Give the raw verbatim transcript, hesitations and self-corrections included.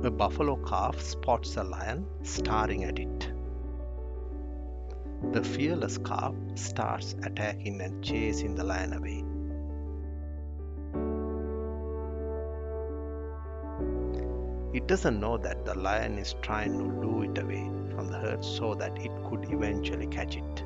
A buffalo calf spots a lion staring at it. The fearless calf starts attacking and chasing the lion away. It doesn't know that the lion is trying to lure it away from the herd so that it could eventually catch it.